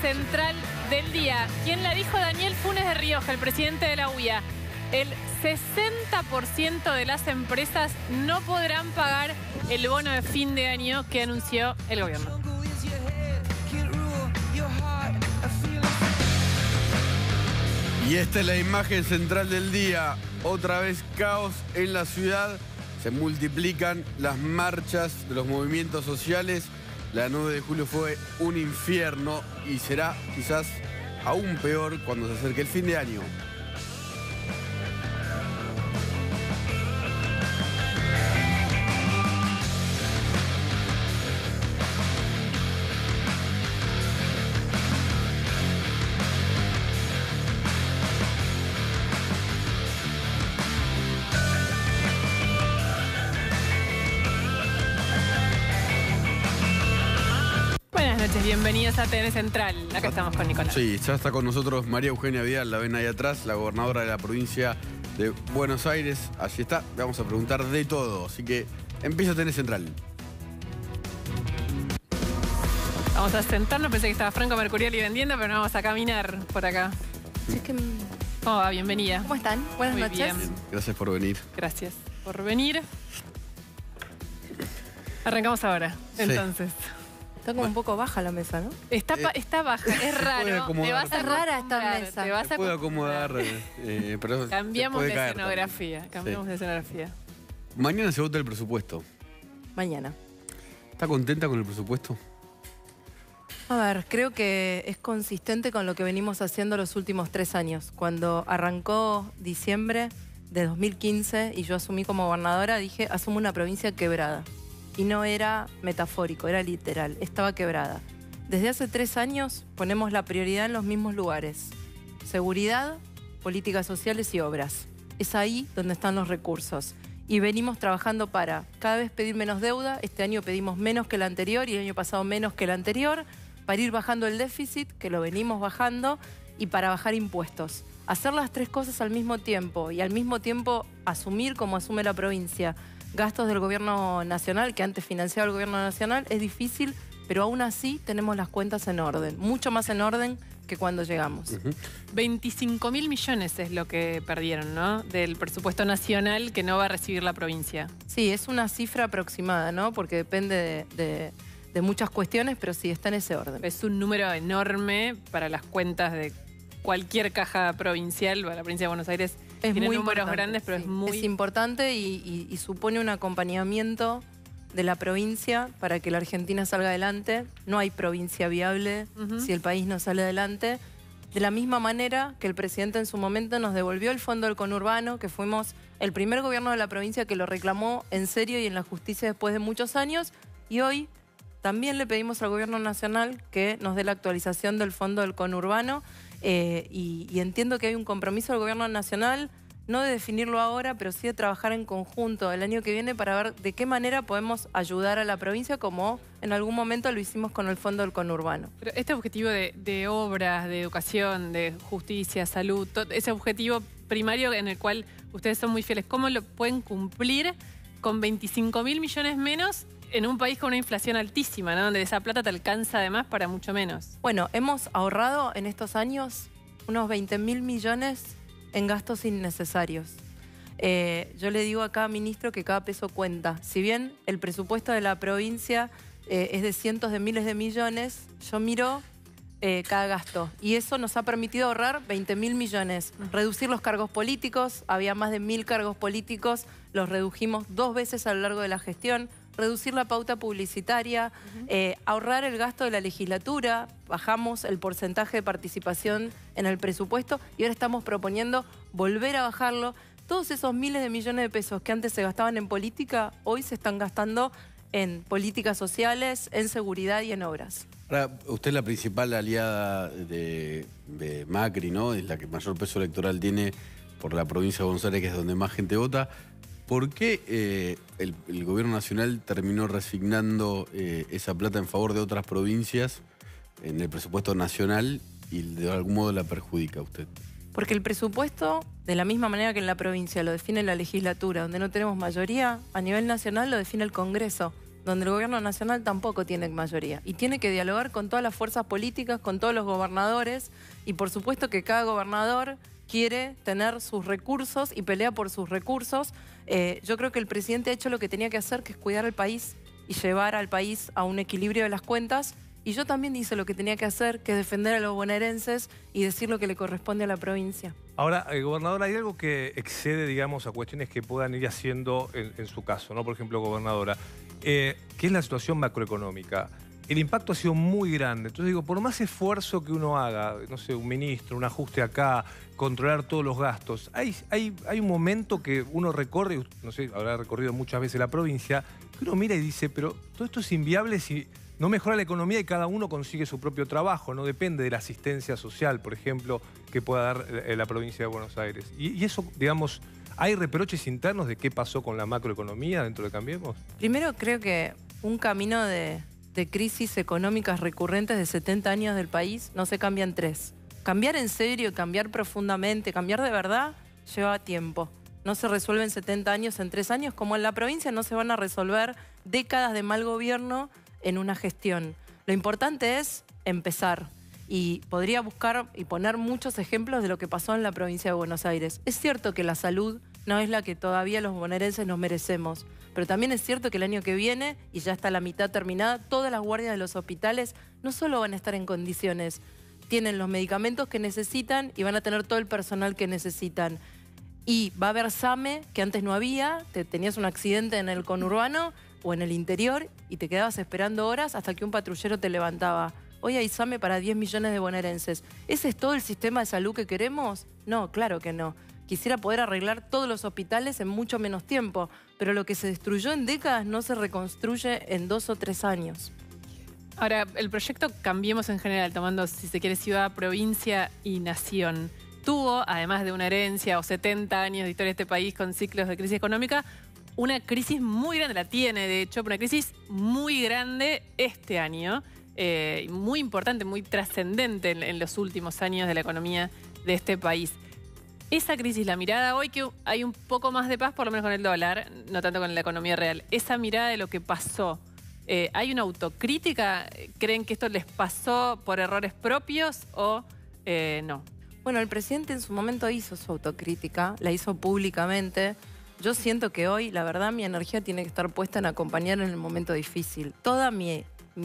central del día. ¿Quién la dijo? Daniel Funes de Rioja, el presidente de la UIA. El 60% de las empresas no podrán pagar el bono de fin de año que anunció el gobierno. Y esta es la imagen central del día. Otra vez caos en la ciudad. Se multiplican las marchas de los movimientos sociales. La 9 de julio fue un infierno y será quizás aún peor cuando se acerque el fin de año. Buenas noches, bienvenidos a TN Central. Acá estamos con Nicolás. Sí, ya está con nosotros María Eugenia Vidal, la ven ahí atrás, la gobernadora de la provincia de Buenos Aires. Allí está, le vamos a preguntar de todo, así que empieza TN Central. Vamos a sentarnos, pensé que estaba Franco Mercuriali vendiendo, pero no, vamos a caminar por acá. Sí, que... ¿Cómo va? Bienvenida. ¿Cómo están? Buenas Muy noches. bien. Gracias por venir. Gracias por venir. Arrancamos ahora, Sí. entonces. Está como un poco baja la mesa, ¿no? Está baja, es raro. acomodar. Te vas a Es rara esta acostumbrar, mesa. Te vas Se a puede acostumbrar. acomodar, pero Cambiamos puede de caer escenografía. también. Cambiamos Sí. de escenografía. Mañana se vota el presupuesto. Mañana. ¿Está contenta con el presupuesto? A ver, creo que es consistente con lo que venimos haciendo los últimos 3 años. Cuando arrancó diciembre de 2015 y yo asumí como gobernadora, dije, asumo una provincia quebrada. Y no era metafórico, era literal, estaba quebrada. Desde hace 3 años ponemos la prioridad en los mismos lugares. Seguridad, políticas sociales y obras. Es ahí donde están los recursos. Y venimos trabajando para cada vez pedir menos deuda. Este año pedimos menos que el anterior y el año pasado menos que el anterior. Para ir bajando el déficit, que lo venimos bajando, y para bajar impuestos. Hacer las 3 cosas al mismo tiempo y al mismo tiempo asumir como asume la provincia gastos del gobierno nacional, que antes financiaba el gobierno nacional, es difícil, pero aún así tenemos las cuentas en orden, mucho más en orden que cuando llegamos. 25.000 millones es lo que perdieron, ¿no? Del presupuesto nacional que no va a recibir la provincia. Sí, es una cifra aproximada, ¿no? Porque depende de muchas cuestiones, pero sí, está en ese orden. Es un número enorme para las cuentas de cualquier caja provincial. La provincia de Buenos Aires Es tiene muy números importante, grandes, pero sí. es muy... Es importante y supone un acompañamiento de la provincia para que la Argentina salga adelante. No hay provincia viable si el país no sale adelante. De la misma manera que el presidente en su momento nos devolvió el fondo del conurbano, que fuimos el primer gobierno de la provincia que lo reclamó en serio y en la justicia después de muchos años. Y hoy también le pedimos al gobierno nacional que nos dé la actualización del fondo del conurbano. Y entiendo que hay un compromiso del gobierno nacional, no de definirlo ahora, pero sí de trabajar en conjunto el año que viene para ver de qué manera podemos ayudar a la provincia, como en algún momento lo hicimos con el fondo del conurbano. Pero este objetivo de obras, de educación, de justicia, salud, ese objetivo primario en el cual ustedes son muy fieles, ¿cómo lo pueden cumplir con 25.000 millones menos en un país con una inflación altísima, ¿no? Donde esa plata te alcanza además para mucho menos? Bueno, hemos ahorrado en estos años unos 20.000 millones en gastos innecesarios. Yo le digo a cada ministro que cada peso cuenta. Si bien el presupuesto de la provincia es de cientos de miles de millones, yo miro cada gasto. Y eso nos ha permitido ahorrar 20.000 millones. Reducir los cargos políticos, había más de 1.000 cargos políticos, los redujimos 2 veces a lo largo de la gestión. Reducir la pauta publicitaria, ahorrar el gasto de la legislatura, bajamos el porcentaje de participación en el presupuesto y ahora estamos proponiendo volver a bajarlo. Todos esos miles de millones de pesos que antes se gastaban en política, hoy se están gastando en políticas sociales, en seguridad y en obras. Ahora, usted es la principal aliada de Macri, ¿no? Es la que mayor peso electoral tiene por la provincia de Buenos Aires, que es donde más gente vota. ¿Por qué el gobierno nacional terminó resignando esa plata en favor de otras provincias en el presupuesto nacional y de algún modo la perjudica a usted? Porque el presupuesto, de la misma manera que en la provincia lo define la legislatura, donde no tenemos mayoría, a nivel nacional lo define el Congreso, donde el gobierno nacional tampoco tiene mayoría. Y tiene que dialogar con todas las fuerzas políticas, con todos los gobernadores. Y por supuesto que cada gobernador quiere tener sus recursos y pelea por sus recursos. Yo creo que el presidente ha hecho lo que tenía que hacer, que es cuidar al país y llevar al país a un equilibrio de las cuentas. Y yo también hice lo que tenía que hacer, que es defender a los bonaerenses y decir lo que le corresponde a la provincia. Ahora, gobernador, ¿hay algo que excede, digamos, a cuestiones que puedan ir haciendo en su caso, ¿no? Por ejemplo, gobernadora, que es la situación macroeconómica. El impacto ha sido muy grande. Entonces digo, por más esfuerzo que uno haga, no sé, un ministro, un ajuste acá, controlar todos los gastos, hay un momento que uno recorre, no sé, habrá recorrido muchas veces la provincia, que uno mira y dice, pero todo esto es inviable si no mejora la economía y cada uno consigue su propio trabajo, no depende de la asistencia social, por ejemplo, que pueda dar la provincia de Buenos Aires. Y eso, digamos, ¿hay reproches internos de qué pasó con la macroeconomía dentro de Cambiemos? Primero, creo que un camino de crisis económicas recurrentes de 70 años del país no se cambia en 3. Cambiar en serio, cambiar profundamente, cambiar de verdad, lleva tiempo. No se resuelve en 70 años, en 3 años, como en la provincia no se van a resolver décadas de mal gobierno en una gestión. Lo importante es empezar. Y podría buscar y poner muchos ejemplos de lo que pasó en la provincia de Buenos Aires. Es cierto que la salud no es la que todavía los bonaerenses nos merecemos, pero también es cierto que el año que viene, y ya está la mitad terminada, todas las guardias de los hospitales no solo van a estar en condiciones, tienen los medicamentos que necesitan y van a tener todo el personal que necesitan. Y va a haber SAME, que antes no había, tenías un accidente en el conurbano o en el interior y te quedabas esperando horas hasta que un patrullero te levantaba. Hoy hay SAME para 10 millones de bonaerenses. ¿Ese es todo el sistema de salud que queremos? No, claro que no. Quisiera poder arreglar todos los hospitales en mucho menos tiempo, pero lo que se destruyó en décadas no se reconstruye en 2 o 3 años. Ahora, el proyecto Cambiemos en general, tomando, si se quiere, ciudad, provincia y nación, tuvo, además de una herencia o 70 años de historia de este país con ciclos de crisis económica, una crisis muy grande, la tiene de hecho, una crisis muy grande este año, muy importante, muy trascendente en los últimos años de la economía de este país. Esa crisis, la mirada hoy que hay un poco más de paz, por lo menos con el dólar, no tanto con la economía real, esa mirada de lo que pasó, ¿hay una autocrítica? ¿Creen que esto les pasó por errores propios o no? Bueno, el presidente en su momento hizo su autocrítica, la hizo públicamente. Yo siento que hoy, la verdad, mi energía tiene que estar puesta en acompañar en el momento difícil. Toda mi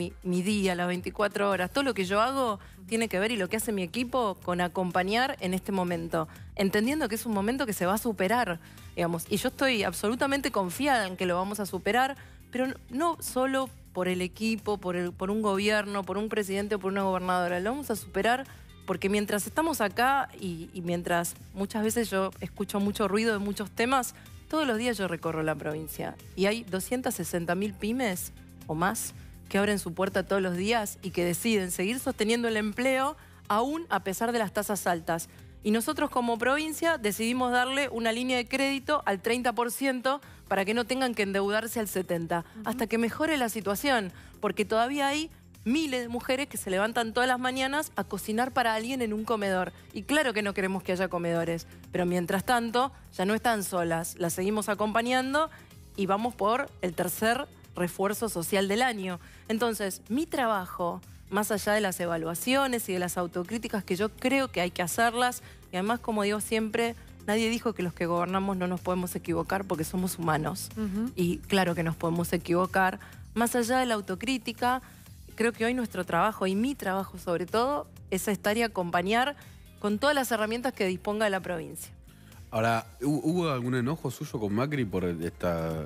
día, las 24 horas, todo lo que yo hago tiene que ver, y lo que hace mi equipo, con acompañar en este momento, entendiendo que es un momento que se va a superar, digamos. Y yo estoy absolutamente confiada en que lo vamos a superar, pero no solo por el equipo, por un gobierno, por un presidente o por una gobernadora. Lo vamos a superar porque mientras estamos acá y mientras muchas veces yo escucho mucho ruido de muchos temas, todos los días yo recorro la provincia y hay 260.000 pymes o más que abren su puerta todos los días y que deciden seguir sosteniendo el empleo aún a pesar de las tasas altas. Y nosotros como provincia decidimos darle una línea de crédito al 30% para que no tengan que endeudarse al 70%, hasta que mejore la situación, porque todavía hay miles de mujeres que se levantan todas las mañanas a cocinar para alguien en un comedor. Y claro que no queremos que haya comedores, pero mientras tanto ya no están solas, las seguimos acompañando y vamos por el tercer refuerzo social del año. Entonces, mi trabajo, más allá de las evaluaciones y de las autocríticas que yo creo que hay que hacerlas, y además, como digo siempre, nadie dijo que los que gobernamos no nos podemos equivocar porque somos humanos. Y claro que nos podemos equivocar. Más allá de la autocrítica, creo que hoy nuestro trabajo, y mi trabajo sobre todo, es estar y acompañar con todas las herramientas que disponga la provincia. Ahora, ¿hubo algún enojo suyo con Macri por estos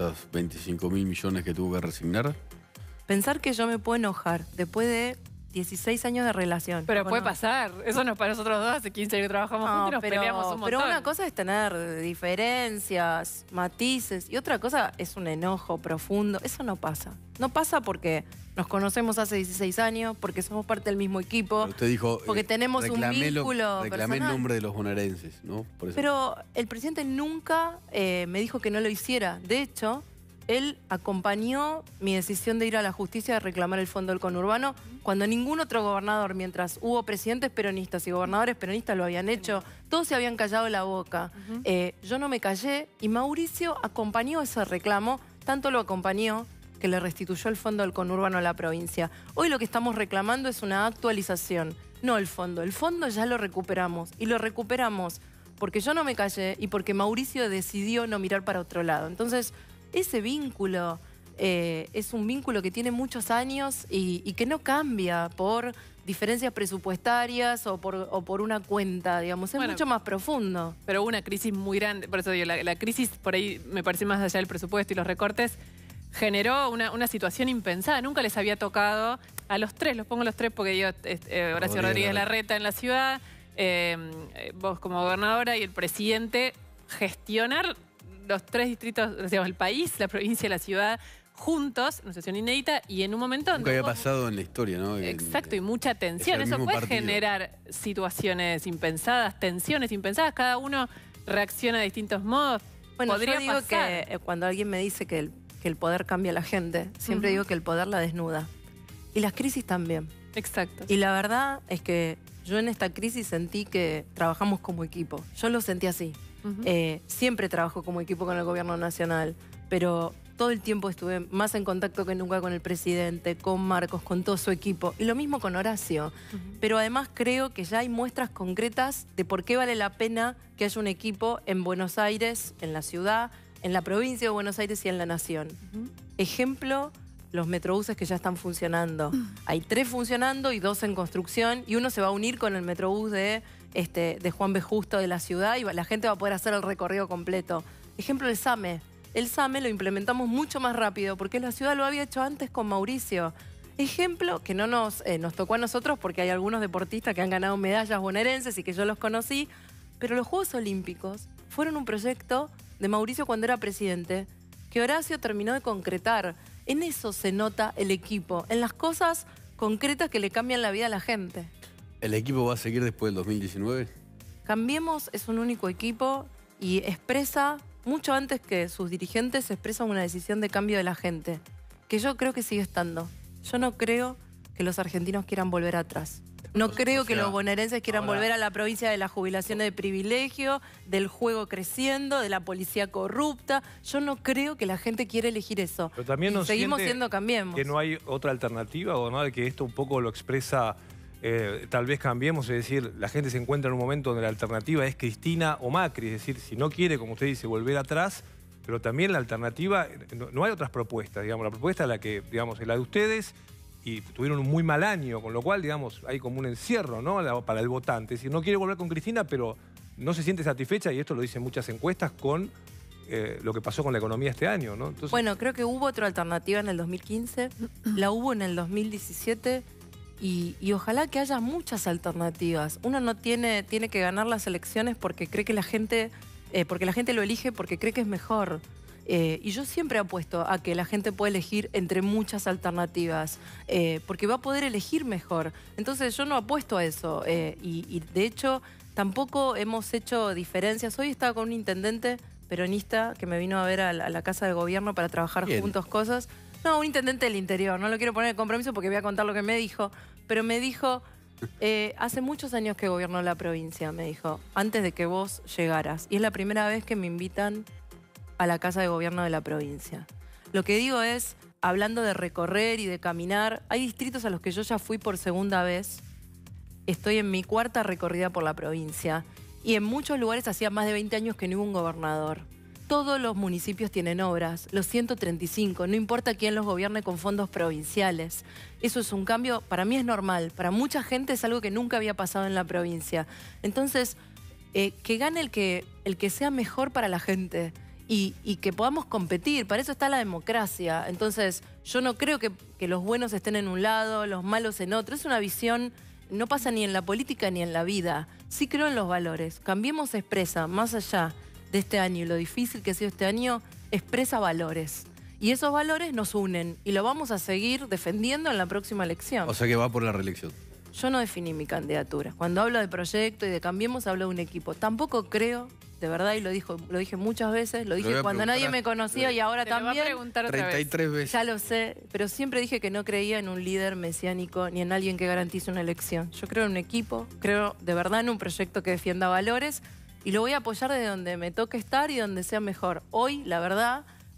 25.000 millones que tuvo que resignar? Pensar que yo me puedo enojar después de 16 años de relación. Pero puede pasar. Eso no es para nosotros dos. Hace 15 años que trabajamos juntos y nos peleamos un montón. Pero una cosa es tener diferencias, matices, y otra cosa es un enojo profundo. Eso no pasa. No pasa porque nos conocemos hace 16 años, porque somos parte del mismo equipo. Pero usted dijo, porque tenemos un vínculo reclamé el personal. nombre de los bonaerenses, ¿no? Por eso. Pero el presidente nunca me dijo que no lo hiciera. De hecho, él acompañó mi decisión de ir a la justicia a reclamar el fondo del conurbano cuando ningún otro gobernador, mientras hubo presidentes peronistas y gobernadores peronistas lo habían hecho, todos se habían callado la boca. Yo no me callé y Mauricio acompañó ese reclamo, tanto lo acompañó que le restituyó el fondo del conurbano a la provincia. Hoy lo que estamos reclamando es una actualización, no el fondo. El fondo ya lo recuperamos y lo recuperamos porque yo no me callé y porque Mauricio decidió no mirar para otro lado. Entonces, ese vínculo es un vínculo que tiene muchos años y que no cambia por diferencias presupuestarias o por una cuenta, digamos. Es mucho más profundo. Pero hubo una crisis muy grande, por eso digo, la crisis por ahí me parece más allá del presupuesto y los recortes, generó una situación impensada. Nunca les había tocado a los tres, los pongo los tres porque yo, Horacio Rodríguez Larreta en la ciudad, vos como gobernadora y el presidente, gestionar los tres distritos, digamos, el país, la provincia y la ciudad, juntos, una situación inédita, y en un momento... Nunca había pasado en la historia, ¿no? Exacto, y mucha tensión. Eso puede generar situaciones impensadas, tensiones impensadas, cada uno reacciona de distintos modos. Bueno, podría yo digo pasar. que cuando alguien me dice que el poder cambia a la gente, siempre digo que el poder la desnuda. Y las crisis también. Exacto. Y la verdad es que yo en esta crisis sentí que trabajamos como equipo. Yo lo sentí así. Siempre trabajo como equipo con el gobierno nacional, pero todo el tiempo estuve más en contacto que nunca con el presidente, con Marcos, con todo su equipo. Y lo mismo con Horacio. Pero además creo que ya hay muestras concretas de por qué vale la pena que haya un equipo en Buenos Aires, en la ciudad, en la provincia de Buenos Aires y en la nación. Ejemplo, los metrobuses que ya están funcionando. Hay 3 funcionando y 2 en construcción, y uno se va a unir con el metrobús de Juan B. Justo de la ciudad, y la gente va a poder hacer el recorrido completo. Ejemplo, el SAME. El SAME lo implementamos mucho más rápido porque la ciudad lo había hecho antes con Mauricio. Ejemplo que no nos tocó a nosotros porque hay algunos deportistas que han ganado medallas bonaerenses y que yo los conocí, pero los Juegos Olímpicos fueron un proyecto de Mauricio cuando era presidente, que Horacio terminó de concretar. En eso se nota el equipo, en las cosas concretas que le cambian la vida a la gente. ¿El equipo va a seguir después del 2019? Cambiemos es un único equipo y expresa, mucho antes que sus dirigentes, expresan una decisión de cambio de la gente, que yo creo que sigue estando. Yo no creo que los argentinos quieran volver atrás. No creo que los bonaerenses quieran volver a la provincia de la jubilación de privilegio, del juego creciendo, de la policía corrupta. Yo no creo que la gente quiera elegir eso. Pero también nos seguimos siendo Cambiemos. Que no hay otra alternativa, o no, de que esto un poco lo expresa, tal vez Cambiemos, es decir, la gente se encuentra en un momento donde la alternativa es Cristina o Macri, es decir, si no quiere, como usted dice, volver atrás, pero también la alternativa, no hay otras propuestas, digamos, la propuesta es la que, digamos, es la de ustedes, y tuvieron un muy mal año, con lo cual, digamos, hay como un encierro, ¿no?, para el votante. Es decir, no quiere volver con Cristina, pero no se siente satisfecha, y esto lo dicen muchas encuestas, con lo que pasó con la economía este año, ¿no? Entonces... Bueno, creo que hubo otra alternativa en el 2015, la hubo en el 2017, y ojalá que haya muchas alternativas. Uno no tiene que ganar las elecciones porque cree que la gente lo elige porque cree que es mejor. Y yo siempre apuesto a que la gente puede elegir entre muchas alternativas, porque va a poder elegir mejor. Entonces yo no apuesto a eso, y de hecho tampoco hemos hecho diferencias. Hoy estaba con un intendente peronista que me vino a ver a la Casa de Gobierno para trabajar juntos cosas. No, un intendente del interior, no lo quiero poner en compromiso porque voy a contar lo que me dijo, pero me dijo, hace muchos años que gobernó la provincia, me dijo, antes de que vos llegaras, y es la primera vez que me invitan a la Casa de Gobierno de la provincia. Lo que digo es, hablando de recorrer y de caminar, hay distritos a los que yo ya fui por segunda vez, estoy en mi 4ª recorrida por la provincia, y en muchos lugares hacía más de 20 años que no hubo un gobernador. Todos los municipios tienen obras, los 135, no importa quién los gobierne con fondos provinciales. Eso es un cambio, para mí es normal, para mucha gente es algo que nunca había pasado en la provincia. Entonces, que gane el que sea mejor para la gente y que podamos competir, para eso está la democracia. Entonces, yo no creo que los buenos estén en un lado, los malos en otro. Es una visión, no pasa ni en la política ni en la vida. Sí creo en los valores. Cambiemos expresa, más allá de este año y lo difícil que ha sido este año, expresa valores. Y esos valores nos unen y lo vamos a seguir defendiendo en la próxima elección. O sea que va por la reelección. Yo no definí mi candidatura. Cuando hablo de proyecto y de Cambiemos, hablo de un equipo. Tampoco creo, de verdad, y lo dije muchas veces, lo dije cuando nadie me conocía y ahora también. Te lo voy a preguntar otra 33 veces. Ya lo sé, pero siempre dije que no creía en un líder mesiánico ni en alguien que garantice una elección. Yo creo en un equipo, creo de verdad en un proyecto que defienda valores y lo voy a apoyar desde donde me toque estar y donde sea mejor. Hoy, la verdad,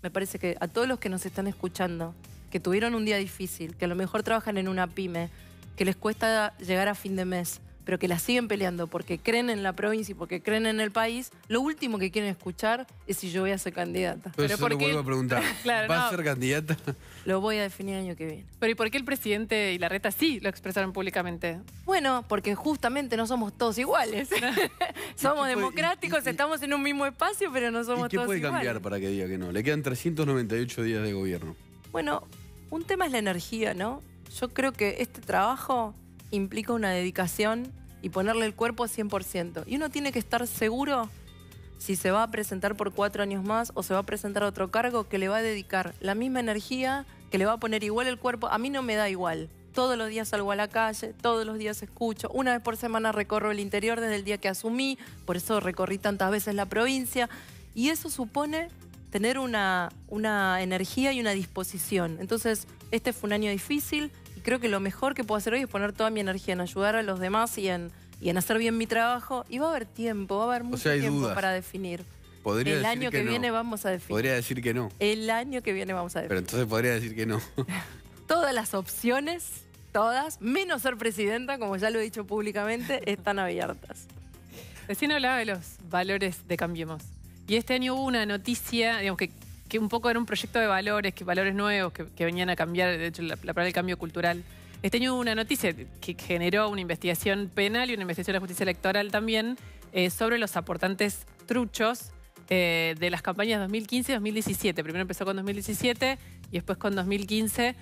me parece que a todos los que nos están escuchando, que tuvieron un día difícil, que a lo mejor trabajan en una pyme, que les cuesta llegar a fin de mes, pero que la siguen peleando porque creen en la provincia y porque creen en el país, lo último que quieren escuchar es si yo voy a ser candidata. Pero ¿por lo qué? vuelvo a preguntar. Claro, ¿Va no. a ser candidata? Lo voy a definir el año que viene. Pero ¿y por qué el presidente y Larreta sí lo expresaron públicamente? Bueno, porque justamente no somos todos iguales. Somos puede- democráticos, estamos en un mismo espacio, pero no somos ¿Y qué todos puede iguales. cambiar para que diga que no? Le quedan 398 días de gobierno. Bueno, un tema es la energía, ¿no? Yo creo que este trabajo implica una dedicación y ponerle el cuerpo 100%. Y uno tiene que estar seguro si se va a presentar por 4 años más o se va a presentar a otro cargo que le va a dedicar la misma energía, que le va a poner igual el cuerpo. A mí no me da igual. Todos los días salgo a la calle, todos los días escucho. Una vez por semana recorro el interior desde el día que asumí, por eso recorrí tantas veces la provincia. Y eso supone tener una energía y una disposición. Entonces, este fue un año difícil y creo que lo mejor que puedo hacer hoy es poner toda mi energía en ayudar a los demás y en hacer bien mi trabajo. Y va a haber tiempo, va a haber mucho hay tiempo dudas. para definir. Podría El decir año que no. viene vamos a definir. Podría decir que no. El año que viene vamos a definir. Pero entonces podría decir que no. Todas las opciones, todas, menos ser presidenta, como ya lo he dicho públicamente, están abiertas. Recién hablaba de los valores de Cambiemos. Y este año hubo una noticia, digamos, que un poco era un proyecto de valores, que valores nuevos que venían a cambiar, de hecho, la palabra del cambio cultural. Este año hubo una noticia que generó una investigación penal y una investigación de la justicia electoral también sobre los aportantes truchos de las campañas 2015 y 2017. Primero empezó con 2017 y después con 2015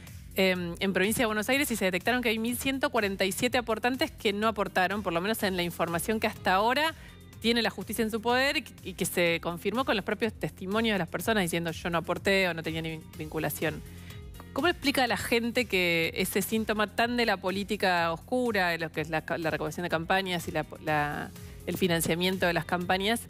en provincia de Buenos Aires y se detectaron que hay 1.147 aportantes que no aportaron, por lo menos en la información que hasta ahora tiene la justicia en su poder y que se confirmó con los propios testimonios de las personas diciendo yo no aporté o no tenía ni vinculación. ¿Cómo explica a la gente que ese síntoma tan de la política oscura, de lo que es la recaudación de campañas y el financiamiento de las campañas,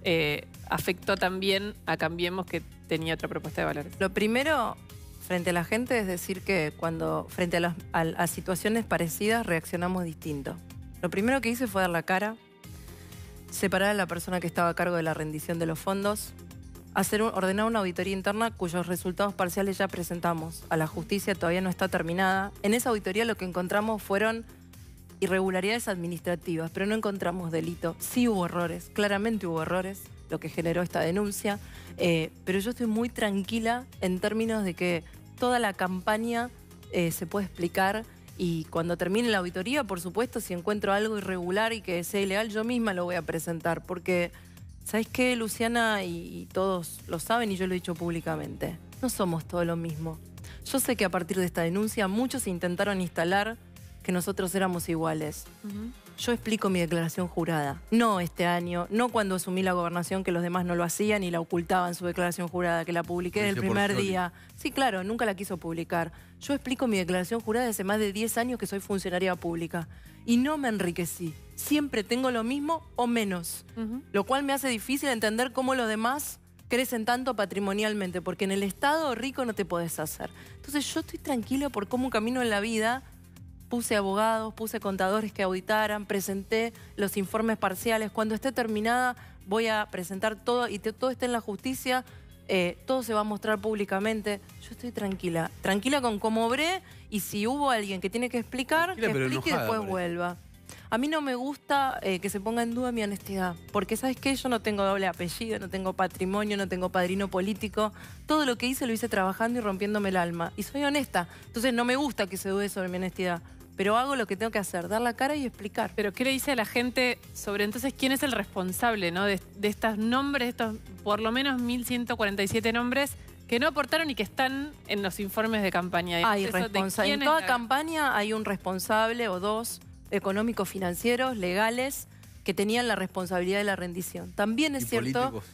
afectó también a Cambiemos, que tenía otra propuesta de valores? Lo primero, frente a la gente, es decir que cuando frente a situaciones parecidas reaccionamos distinto. Lo primero que hice fue dar la cara, separar a la persona que estaba a cargo de la rendición de los fondos, ordenar una auditoría interna cuyos resultados parciales ya presentamos a la justicia, todavía no está terminada. En esa auditoría lo que encontramos fueron irregularidades administrativas, pero no encontramos delito. Sí hubo errores, claramente hubo errores, lo que generó esta denuncia, pero yo estoy muy tranquila en términos de que toda la campaña se puede explicar y cuando termine la auditoría, por supuesto, si encuentro algo irregular y que sea ilegal, yo misma lo voy a presentar, porque ¿sabes qué, Luciana? Y todos lo saben y yo lo he dicho públicamente. No somos todo lo mismo. Yo sé que a partir de esta denuncia muchos intentaron instalar que nosotros éramos iguales. Yo explico mi declaración jurada. No este año, no cuando asumí la gobernación, que los demás no lo hacían y la ocultaban su declaración jurada, que la publiqué desde el primer día. Sí, claro, nunca la quiso publicar. Yo explico mi declaración jurada desde hace más de 10 años que soy funcionaria pública. Y no me enriquecí. Siempre tengo lo mismo o menos. Lo cual me hace difícil entender cómo los demás crecen tanto patrimonialmente, porque en el Estado rico no te podés hacer. Entonces yo estoy tranquila por cómo camino en la vida. Puse abogados, puse contadores que auditaran, presenté los informes parciales. Cuando esté terminada voy a presentar todo y todo esté en la justicia, todo se va a mostrar públicamente. Yo estoy tranquila, tranquila con cómo obré y si hubo alguien que tiene que explicar, que explique y después vuelva. A mí no me gusta que se ponga en duda mi honestidad, porque ¿sabes qué? Yo no tengo doble apellido, no tengo patrimonio, no tengo padrino político. Todo lo que hice lo hice trabajando y rompiéndome el alma. Y soy honesta, entonces no me gusta que se dude sobre mi honestidad. Pero hago lo que tengo que hacer, dar la cara y explicar. Pero ¿qué le dice a la gente sobre entonces quién es el responsable, ¿no? de estos nombres, estos por lo menos 1.147 nombres que no aportaron y que están en los informes de campaña? Hay responsables. En toda campaña hay un responsable o dos económicos, financieros, legales, que tenían la responsabilidad de la rendición. También es cierto políticos?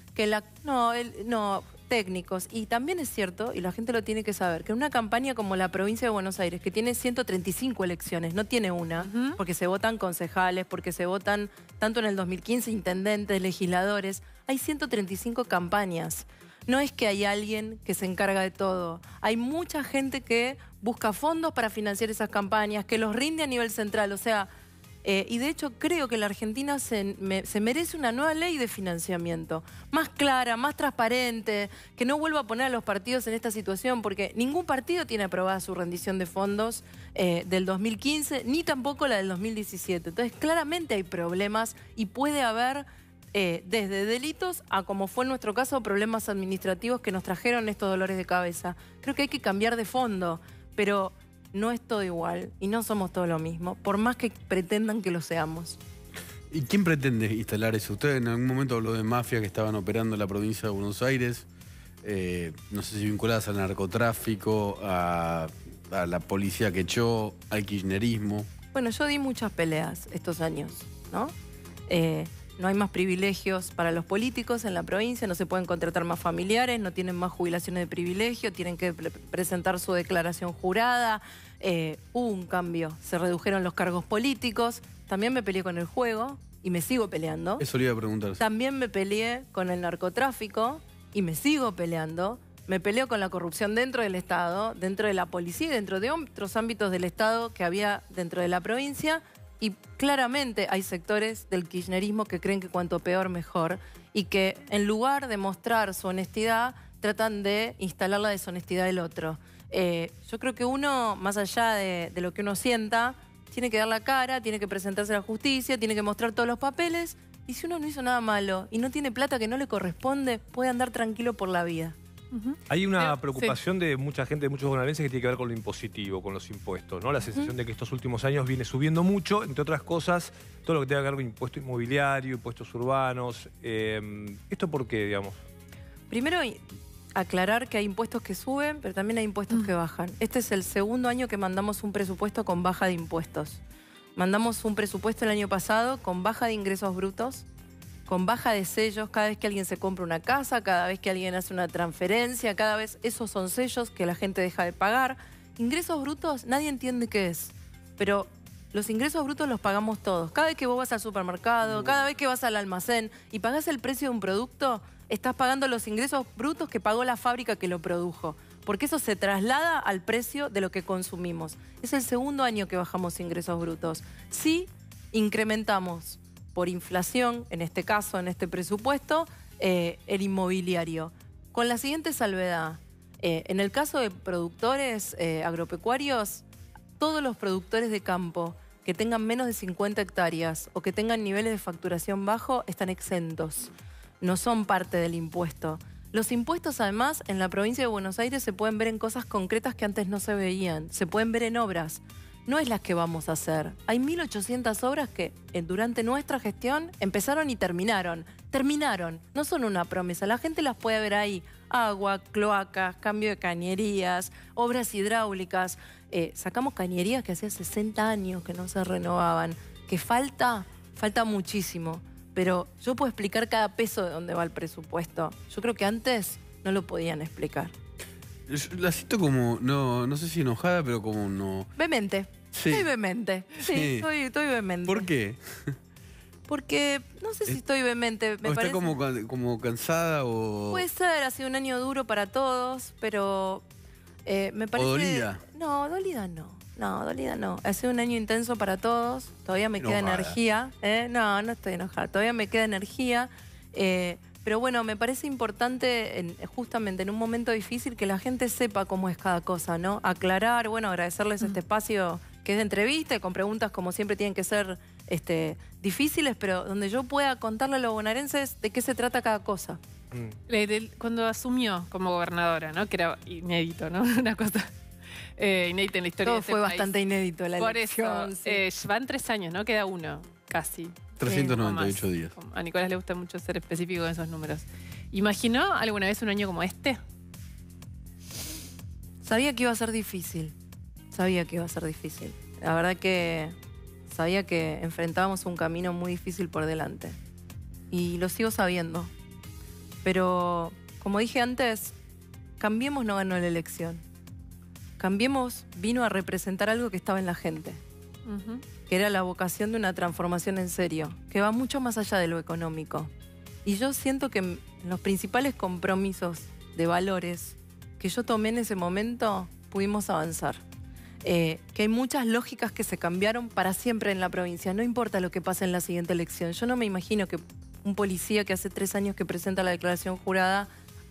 que técnicos. Y también es cierto, y la gente lo tiene que saber, que en una campaña como la provincia de Buenos Aires, que tiene 135 elecciones, no tiene una, porque se votan concejales, porque se votan tanto en el 2015 intendentes, legisladores, hay 135 campañas. No es que hay alguien que se encarga de todo. Hay mucha gente que busca fondos para financiar esas campañas, que los rinde a nivel central. O sea, Y de hecho creo que la Argentina se merece una nueva ley de financiamiento, más clara, más transparente, que no vuelva a poner a los partidos en esta situación, porque ningún partido tiene aprobada su rendición de fondos del 2015, ni tampoco la del 2017. Entonces claramente hay problemas y puede haber desde delitos a, como fue en nuestro caso, problemas administrativos que nos trajeron estos dolores de cabeza. Creo que hay que cambiar de fondo, pero no es todo igual y no somos todo lo mismo, por más que pretendan que lo seamos. ¿Y quién pretende instalar eso? Usted en algún momento habló de mafias que estaban operando en la provincia de Buenos Aires, no sé si vinculadas al narcotráfico, a la policía que echó, al kirchnerismo. Bueno, yo di muchas peleas estos años, ¿no? No hay más privilegios para los políticos en la provincia, no se pueden contratar más familiares, no tienen más jubilaciones de privilegio, tienen que presentar su declaración jurada. Hubo un cambio, se redujeron los cargos políticos. También me peleé con el juego y me sigo peleando. Eso le iba a preguntar. También me peleé con el narcotráfico y me sigo peleando. Me peleo con la corrupción dentro del Estado, dentro de la policía y dentro de otros ámbitos del Estado que había dentro de la provincia. Y claramente hay sectores del kirchnerismo que creen que cuanto peor mejor y que en lugar de mostrar su honestidad tratan de instalar la deshonestidad del otro. Yo creo que uno, más allá de lo que uno sienta, tiene que dar la cara, tiene que presentarse a la justicia, tiene que mostrar todos los papeles y si uno no hizo nada malo y no tiene plata que no le corresponde, puede andar tranquilo por la vida. Hay una preocupación de mucha gente, de muchos bonaerenses, que tiene que ver con lo impositivo, con los impuestos, ¿no? La sensación de que estos últimos años viene subiendo mucho, entre otras cosas, todo lo que tenga que ver con impuesto inmobiliario, impuestos urbanos. ¿Esto por qué, digamos? Primero, aclarar que hay impuestos que suben, pero también hay impuestos que bajan. Este es el segundo año que mandamos un presupuesto con baja de impuestos. Mandamos un presupuesto el año pasado con baja de ingresos brutos, con baja de sellos, cada vez que alguien se compra una casa, cada vez que alguien hace una transferencia, cada vez esos son sellos que la gente deja de pagar. Ingresos brutos, nadie entiende qué es, pero los ingresos brutos los pagamos todos. Cada vez que vos vas al supermercado, cada vez que vas al almacén y pagás el precio de un producto, estás pagando los ingresos brutos que pagó la fábrica que lo produjo, porque eso se traslada al precio de lo que consumimos. Es el segundo año que bajamos ingresos brutos. Sí, incrementamos por inflación, en este caso, en este presupuesto, el inmobiliario. Con la siguiente salvedad, en el caso de productores agropecuarios, todos los productores de campo que tengan menos de 50 hectáreas o que tengan niveles de facturación bajo están exentos, no son parte del impuesto. Los impuestos, además, en la provincia de Buenos Aires se pueden ver en cosas concretas que antes no se veían, se pueden ver en obras. No es las que vamos a hacer. Hay 1.800 obras que durante nuestra gestión empezaron y terminaron. Terminaron, no son una promesa. La gente las puede ver ahí. Agua, cloacas, cambio de cañerías, obras hidráulicas. Sacamos cañerías que hacía 60 años que no se renovaban. ¿Que falta? Falta muchísimo. Pero yo puedo explicar cada peso de dónde va el presupuesto. Yo creo que antes no lo podían explicar. Yo la siento como, no sé si enojada, pero como no... Vehemente. Sí. Estoy vehemente. Sí. Estoy vehemente. ¿Por qué? Porque no sé si estoy vehemente. ¿O está como cansada o...? Puede ser, ha sido un año duro para todos, pero me parece... ¿O dolida? No, dolida no. No, dolida no. Ha sido un año intenso para todos. Todavía me queda energía. No estoy enojada. Todavía me queda energía. Pero bueno, me parece importante, justamente en un momento difícil, que la gente sepa cómo es cada cosa, ¿no? Aclarar, bueno, agradecerles este espacio que es de entrevista, con preguntas como siempre tienen que ser difíciles, pero donde yo pueda contarle a los bonaerenses de qué se trata cada cosa. Cuando asumió como gobernadora, ¿no? Que era inédito, ¿no? Una cosa inédita en la historia Todo de este fue país. bastante inédito la Por elección. eso, Sí. van 3 años, ¿no? Queda uno, casi. 398 días. A Nicolás le gusta mucho ser específico en esos números. ¿Imaginó alguna vez un año como este? Sabía que iba a ser difícil. Sabía que iba a ser difícil. La verdad que sabía que enfrentábamos un camino muy difícil por delante. Y lo sigo sabiendo. Pero, como dije antes, Cambiemos no ganó la elección. Cambiemos vino a representar algo que estaba en la gente. Que era la vocación de una transformación en serio, que va mucho más allá de lo económico. Y yo siento que en los principales compromisos de valores que yo tomé en ese momento, pudimos avanzar. que hay muchas lógicas que se cambiaron para siempre en la provincia. No importa lo que pase en la siguiente elección. Yo no me imagino que un policía que hace 3 años que presenta la declaración jurada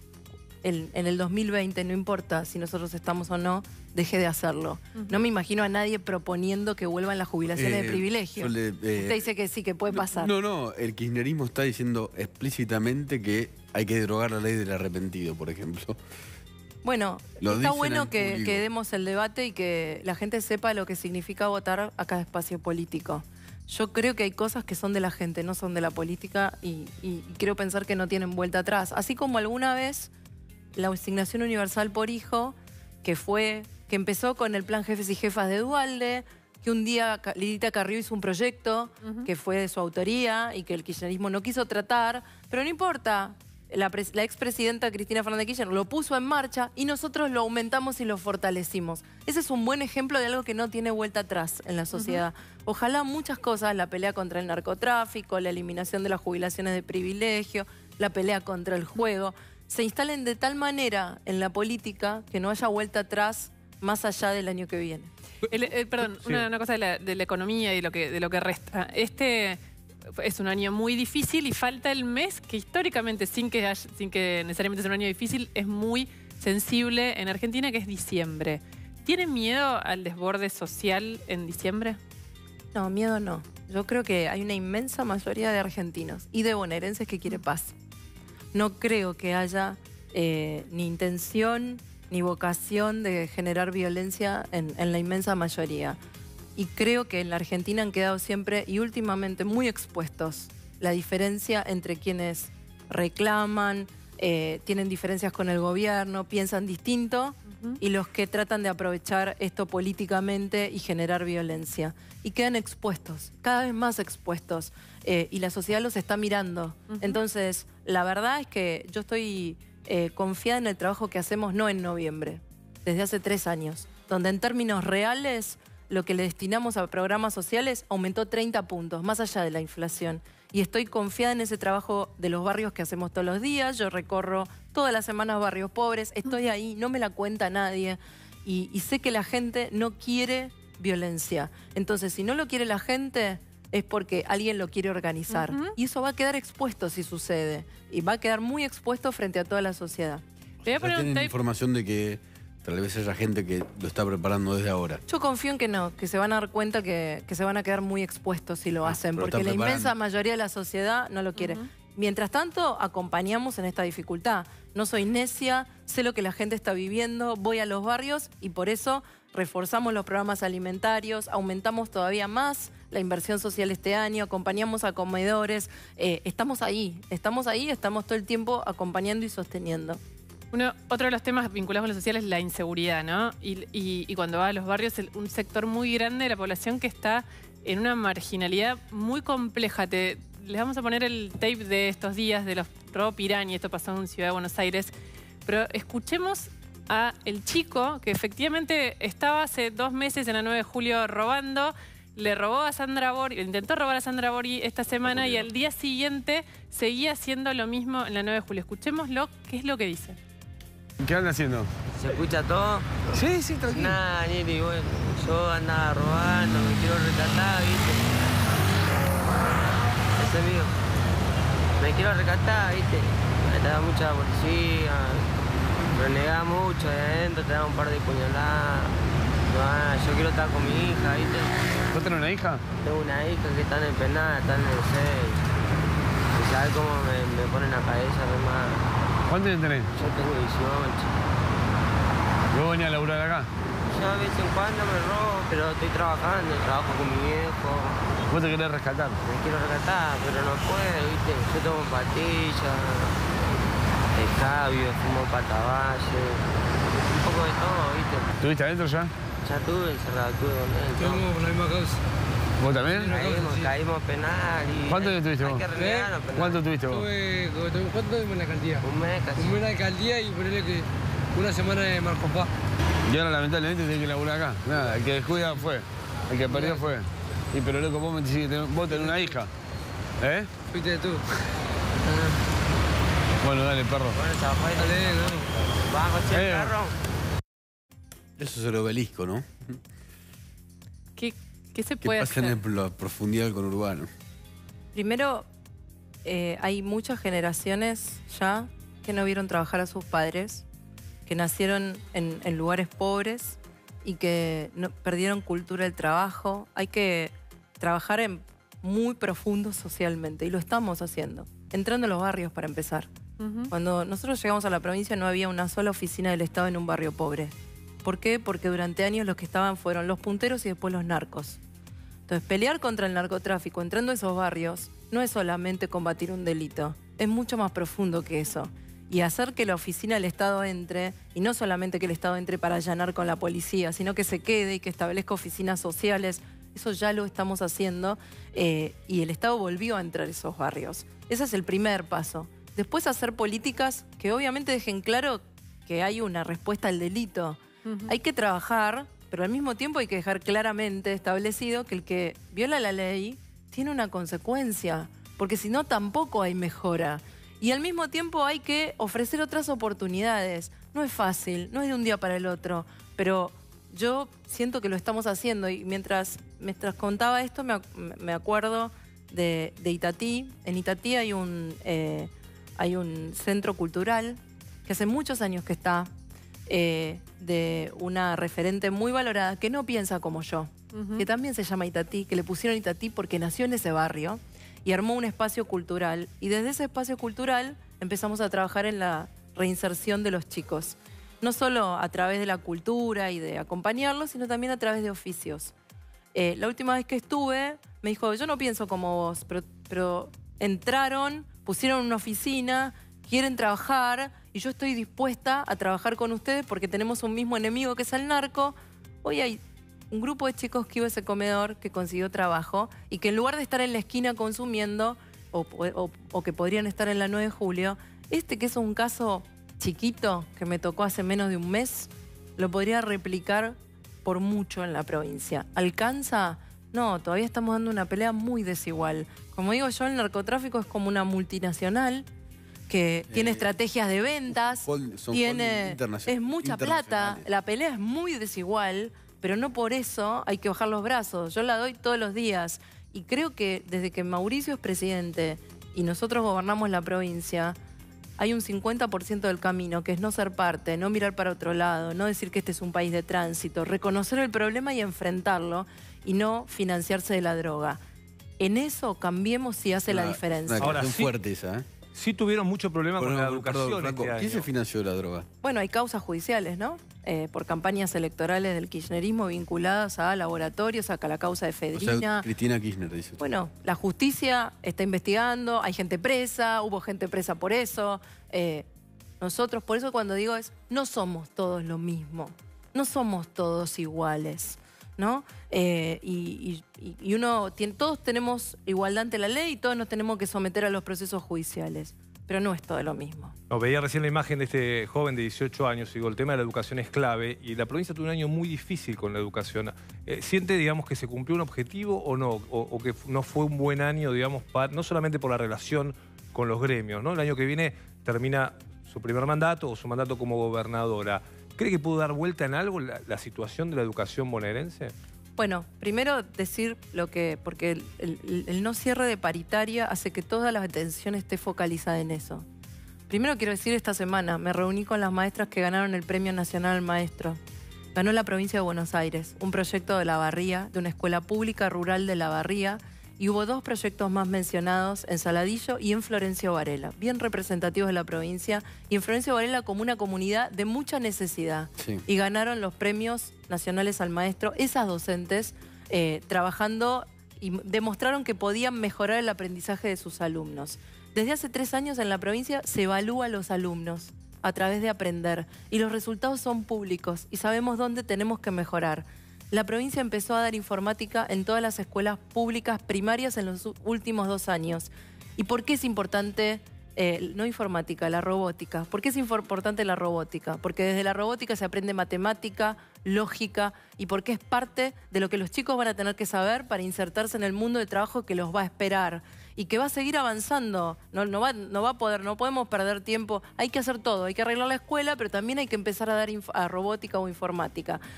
en el 2020, no importa si nosotros estamos o no, deje de hacerlo. No me imagino a nadie proponiendo que vuelvan las jubilaciones de privilegio. Usted dice que sí, que puede pasar. No, el kirchnerismo está diciendo explícitamente que hay que derogar la ley del arrepentido, por ejemplo. Bueno, está bueno que demos el debate y que la gente sepa lo que significa votar a cada espacio político. Yo creo que hay cosas que son de la gente, no son de la política, y quiero pensar que no tienen vuelta atrás. Así como alguna vez la asignación universal por hijo, que empezó con el plan Jefes y Jefas de Duhalde, que un día Lidita Carrió hizo un proyecto que fue de su autoría y que el kirchnerismo no quiso tratar, pero no importa. La expresidenta Cristina Fernández de Kirchner lo puso en marcha y nosotros lo aumentamos y lo fortalecimos. Ese es un buen ejemplo de algo que no tiene vuelta atrás en la sociedad. Ojalá muchas cosas, la pelea contra el narcotráfico, la eliminación de las jubilaciones de privilegio, la pelea contra el juego, se instalen de tal manera en la política que no haya vuelta atrás más allá del año que viene. Perdón, sí. una cosa de la economía y de lo que resta. Este es un año muy difícil y falta el mes que históricamente, sin que necesariamente sea un año difícil, es muy sensible en Argentina, que es diciembre. ¿Tienen miedo al desborde social en diciembre? No, miedo no. Yo creo que hay una inmensa mayoría de argentinos y de bonaerenses que quiere paz. No creo que haya ni intención ni vocación de generar violencia en la inmensa mayoría. Y creo que en la Argentina han quedado siempre y últimamente muy expuestos la diferencia entre quienes reclaman, tienen diferencias con el gobierno, piensan distinto, y los que tratan de aprovechar esto políticamente y generar violencia. Y quedan expuestos, cada vez más expuestos, y la sociedad los está mirando. Entonces, la verdad es que yo estoy confiada en el trabajo que hacemos, no en noviembre, desde hace 3 años, donde en términos reales lo que le destinamos a programas sociales aumentó 30 puntos, más allá de la inflación. Y estoy confiada en ese trabajo de los barrios que hacemos todos los días. Yo recorro todas las semanas barrios pobres, estoy ahí, no me la cuenta nadie. Y sé que la gente no quiere violencia. Entonces, si no lo quiere la gente, es porque alguien lo quiere organizar. Y eso va a quedar expuesto si sucede. Y va a quedar muy expuesto frente a toda la sociedad. ¿Tienen información de que tal vez haya gente que lo está preparando desde ahora? Yo confío en que no, que se van a dar cuenta que se van a quedar muy expuestos si lo hacen, porque la inmensa mayoría de la sociedad no lo quiere. Mientras tanto, acompañamos en esta dificultad. No soy necia, sé lo que la gente está viviendo, voy a los barrios y por eso reforzamos los programas alimentarios, aumentamos todavía más la inversión social este año, acompañamos a comedores, estamos ahí, estamos todo el tiempo acompañando y sosteniendo. Otro de los temas vinculados con lo social es la inseguridad, ¿no? Y cuando va a los barrios, un sector muy grande de la población que está en una marginalidad muy compleja. Les vamos a poner el tape de estos días de los robos Pirani, esto pasó en Ciudad de Buenos Aires. Pero escuchemos a el chico que efectivamente estaba hace 2 meses en la 9 de julio robando. Le robó a Sandra Borghi, intentó robar a Sandra Borghi esta semana y al día siguiente seguía haciendo lo mismo en la 9 de julio. Escuchémoslo, ¿qué es lo que dice? ¿Qué andan haciendo? ¿Se escucha todo? Sí, tranquilo. Nada, Neri, bueno, yo andaba robando, me quiero recatar, ¿viste? Ese es mío. Me quiero recatar, ¿viste? Me daba mucha policía, renegaba mucho de adentro, te daba un par de puñaladas. No, yo quiero estar con mi hija, ¿viste? ¿Vos tenés una hija? Tengo una hija que está en penal, está en el 6. Y sabes cómo me ponen la cabeza, hermano. ¿Cuántos años tenés? Yo tengo 18. ¿Vos venís a laburar acá? Yo de vez en cuando me robo, pero estoy trabajando, trabajo con mi viejo. ¿Vos te querés rescatar? Me quiero rescatar, pero no puedo, ¿viste? Yo tomo pastillas, escabio, fumo pataballe, un poco de todo, ¿viste? ¿Estuviste adentro ya? Ya estuve encerrado, estuve con él. Estuvimos con la misma causa. ¿Vos también? Caímos penal y... ¿Cuánto tuviste vos? ¿Cuánto tuviste vos? ¿Cuánto tuvimos en la alcaldía? Un mes casi. Un mes en la alcaldía y ponerle que una semana de Marcopá. Y ahora lamentablemente tenés que laburar acá. Nada, el que descuida fue. El que perdió fue. Y pero loco, vos tenés una hija. ¿Eh? Fuiste tú. Bueno, dale, perro. Bueno, Zafaira. Dale, no. Bajo, che, perro. Eso es el Obelisco, ¿no? ¿Qué se ¿Qué puede pasa hacer? en la profundidad del conurbano? Primero, hay muchas generaciones ya que no vieron trabajar a sus padres, que nacieron en lugares pobres y que perdieron cultura del trabajo. Hay que trabajar muy profundo socialmente y lo estamos haciendo, entrando a los barrios para empezar. Cuando nosotros llegamos a la provincia no había una sola oficina del Estado en un barrio pobre. ¿Por qué? Porque durante años los que estaban fueron los punteros y después los narcos. Entonces, pelear contra el narcotráfico entrando a esos barrios no es solamente combatir un delito, es mucho más profundo que eso. Y hacer que la oficina del Estado entre, y no solamente que el Estado entre para allanar con la policía, sino que se quede y que establezca oficinas sociales, eso ya lo estamos haciendo y el Estado volvió a entrar a esos barrios. Ese es el primer paso. Después hacer políticas que obviamente dejen claro que hay una respuesta al delito. Hay que trabajar, pero al mismo tiempo hay que dejar claramente establecido que el que viola la ley tiene una consecuencia, porque si no tampoco hay mejora. Y al mismo tiempo hay que ofrecer otras oportunidades. No es fácil, no es de un día para el otro, pero yo siento que lo estamos haciendo y mientras contaba esto me acuerdo de Itatí. En Itatí hay un centro cultural que hace muchos años que está, de una referente muy valorada que no piensa como yo, que también se llama Itatí, que le pusieron Itatí porque nació en ese barrio y armó un espacio cultural. Y desde ese espacio cultural empezamos a trabajar en la reinserción de los chicos. No solo a través de la cultura y de acompañarlos, sino también a través de oficios. La última vez que estuve, me dijo, yo no pienso como vos, pero entraron, pusieron una oficina, quieren trabajar y yo estoy dispuesta a trabajar con ustedes porque tenemos un mismo enemigo que es el narco. Hoy hay un grupo de chicos que iba a ese comedor que consiguió trabajo y que en lugar de estar en la esquina consumiendo, o que podrían estar en la 9 de julio, que es un caso chiquito que me tocó hace menos de un mes, lo podría replicar por mucho en la provincia. ¿Alcanza? No, todavía estamos dando una pelea muy desigual. Como digo yo, el narcotráfico es como una multinacional que tiene estrategias de ventas, es mucha plata, la pelea es muy desigual, pero no por eso hay que bajar los brazos. Yo la doy todos los días y creo que desde que Mauricio es presidente y nosotros gobernamos la provincia, hay un 50% del camino que es no ser parte, no mirar para otro lado, no decir que este es un país de tránsito, reconocer el problema y enfrentarlo y no financiarse de la droga. En eso cambiemos si hace la diferencia. Una aclaración fuerte esa, ¿eh? Sí tuvieron mucho problema con la educación este año. ¿Quién se financió la droga? Bueno, hay causas judiciales, ¿no? Por campañas electorales del kirchnerismo vinculadas a laboratorios, a la causa de Fedrina. O sea, Cristina Kirchner, dice usted. Bueno, la justicia está investigando, hay gente presa, hubo gente presa por eso. Nosotros, por eso cuando digo no somos todos lo mismo, no somos todos iguales, ¿no? Todos tenemos igualdad ante la ley y todos nos tenemos que someter a los procesos judiciales, pero no es todo lo mismo. No, veía recién la imagen de este joven de 18 años y digo, el tema de la educación es clave y la provincia tuvo un año muy difícil con la educación. ¿Siente, digamos, que se cumplió un objetivo o no? O que no fue un buen año, digamos, no solamente por la relación con los gremios, ¿no? El año que viene termina su primer mandato o su mandato como gobernadora. ¿Cree que pudo dar vuelta en algo la situación de la educación bonaerense? Bueno, primero decir porque el no cierre de paritaria hace que toda la atención esté focalizada en eso. Primero quiero decir, esta semana me reuní con las maestras que ganaron el Premio Nacional al Maestro. Ganó la provincia de Buenos Aires, un proyecto de La Barría, de una escuela pública rural de La Barría, y hubo 2 proyectos más mencionados en Saladillo y en Florencio Varela, bien representativos de la provincia, y en Florencio Varela como una comunidad de mucha necesidad. Sí. Y ganaron los premios nacionales al maestro, esas docentes trabajando y demostraron que podían mejorar el aprendizaje de sus alumnos. Desde hace 3 años en la provincia se evalúa a los alumnos a través de aprender y los resultados son públicos y sabemos dónde tenemos que mejorar. La provincia empezó a dar informática en todas las escuelas públicas primarias en los últimos 2 años. ¿Y por qué es importante, no informática, la robótica? ¿Por qué es importante la robótica? Porque desde la robótica se aprende matemática, lógica y porque es parte de lo que los chicos van a tener que saber para insertarse en el mundo de trabajo que los va a esperar y que va a seguir avanzando. No podemos perder tiempo. Hay que hacer todo, hay que arreglar la escuela, pero también hay que empezar a dar a robótica o informática.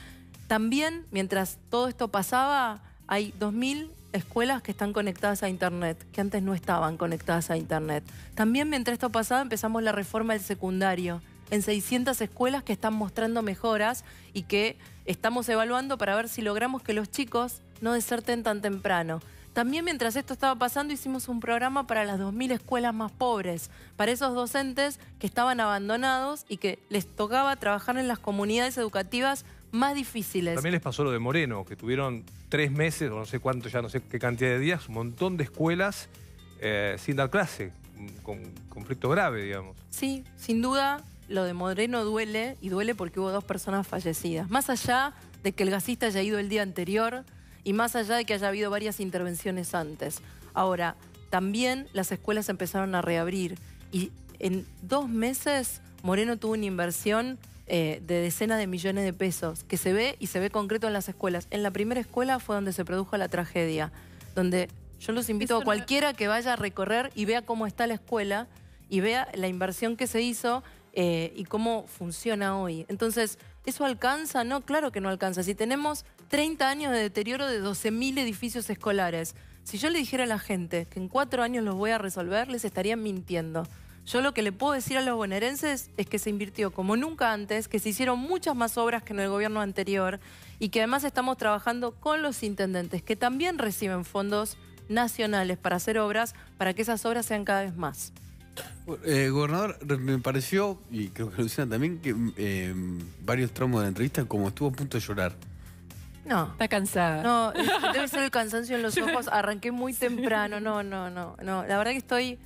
También, mientras todo esto pasaba, hay 2.000 escuelas que están conectadas a Internet, que antes no estaban conectadas a Internet. También, mientras esto pasaba, empezamos la reforma del secundario, en 600 escuelas que están mostrando mejoras y que estamos evaluando para ver si logramos que los chicos no deserten tan temprano. También, mientras esto estaba pasando, hicimos un programa para las 2.000 escuelas más pobres, para esos docentes que estaban abandonados y que les tocaba trabajar en las comunidades educativas más difíciles. También les pasó lo de Moreno, que tuvieron 3 meses, o no sé cuánto, ya no sé qué cantidad de días, un montón de escuelas sin dar clase, con conflicto grave, digamos. Sí, sin duda, lo de Moreno duele, y duele porque hubo 2 personas fallecidas. Más allá de que el gasista haya ido el día anterior y más allá de que haya habido varias intervenciones antes. Ahora, también las escuelas empezaron a reabrir y en 2 meses Moreno tuvo una inversión de decenas de millones de pesos que se ve y se ve concreto en las escuelas. En la primera escuela fue donde se produjo la tragedia, donde yo los invito a cualquiera que vaya a recorrer y vea cómo está la escuela y vea la inversión que se hizo y cómo funciona hoy. Entonces, ¿eso alcanza? No, claro que no alcanza. Si tenemos 30 años de deterioro de 12.000 edificios escolares, si yo le dijera a la gente que en 4 años los voy a resolver, les estarían mintiendo. Yo lo que le puedo decir a los bonaerenses es que se invirtió como nunca antes, que se hicieron muchas más obras que en el gobierno anterior y que además estamos trabajando con los intendentes, que también reciben fondos nacionales para hacer obras, para que esas obras sean cada vez más. Gobernador, me pareció, y creo que Luciana también, que varios tramos de la entrevista como estuvo a punto de llorar. No. Está cansada. No, debe ser el cansancio en los ojos. Arranqué muy temprano. No. La verdad que estoy...